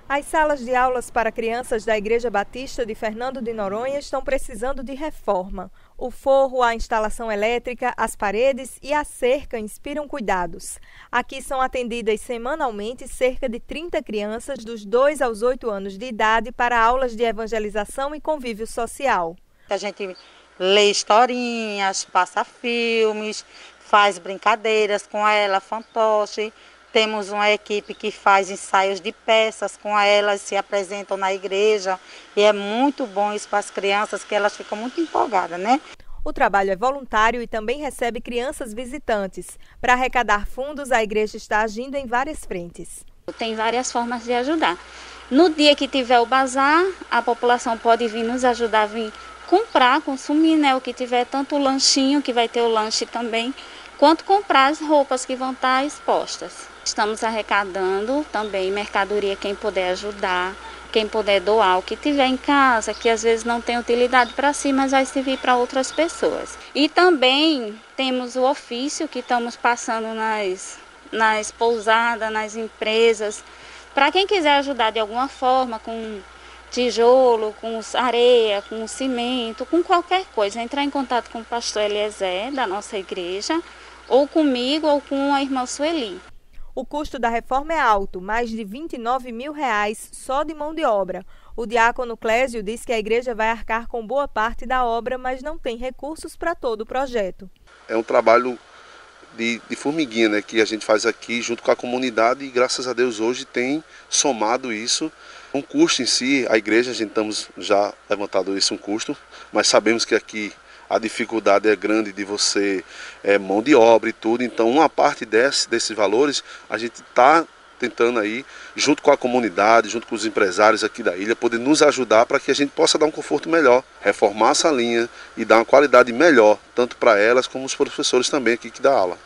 As salas de aulas para crianças da Igreja Batista de Fernando de Noronha estão precisando de reforma. O forro, a instalação elétrica, as paredes e a cerca inspiram cuidados. Aqui são atendidas semanalmente cerca de 30 crianças dos 2 aos 8 anos de idade para aulas de evangelização e convívio social. A gente lê historinhas, passa filmes, faz brincadeiras com ela, fantoche. Temos uma equipe que faz ensaios de peças com elas, se apresentam na igreja e é muito bom isso para as crianças, que elas ficam muito empolgadas, né? O trabalho é voluntário e também recebe crianças visitantes. Para arrecadar fundos, a igreja está agindo em várias frentes. Tem várias formas de ajudar. No dia que tiver o bazar, a população pode vir nos ajudar a vir comprar, consumir, né? O que tiver, tanto o lanchinho, que vai ter o lanche também, quanto comprar as roupas que vão estar expostas. Estamos arrecadando também mercadoria, quem puder ajudar, quem puder doar o que tiver em casa, que às vezes não tem utilidade para si, mas vai servir para outras pessoas. E também temos o ofício que estamos passando nas pousadas, nas empresas, para quem quiser ajudar de alguma forma, com tijolo, com areia, com cimento, com qualquer coisa, entrar em contato com o pastor Eliezer, da nossa igreja, ou comigo ou com a irmã Sueli. O custo da reforma é alto, mais de R$29 mil só de mão de obra. O diácono Clésio diz que a igreja vai arcar com boa parte da obra, mas não tem recursos para todo o projeto. É um trabalho de formiguinha, né, que a gente faz aqui junto com a comunidade e graças a Deus hoje tem somado isso. Um custo em si, a igreja, a gente estamos já levantado isso um custo, mas sabemos que aqui a dificuldade é grande de você, mão de obra e tudo, então uma parte desses valores a gente está tentando aí, junto com a comunidade, junto com os empresários aqui da ilha, poder nos ajudar para que a gente possa dar um conforto melhor, reformar essa linha e dar uma qualidade melhor, tanto para elas como os professores também aqui que dá aula.